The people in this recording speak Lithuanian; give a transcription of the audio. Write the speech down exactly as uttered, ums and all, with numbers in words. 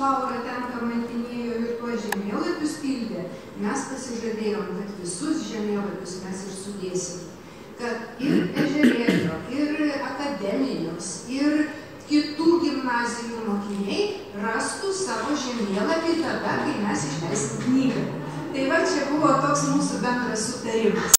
Laura ten kamantinėjo ir tuos žemėlapius pildė, mes pasižadėjom, kad visus žemėlapius mes ir sudėsim. Kad ir Ežerėlio, ir akademijos, ir kitų gimnazijų mokiniai rastų savo žemėlapį tada, kai mes išleisim knygą. Tai va, čia buvo toks mūsų bendras sutarimas.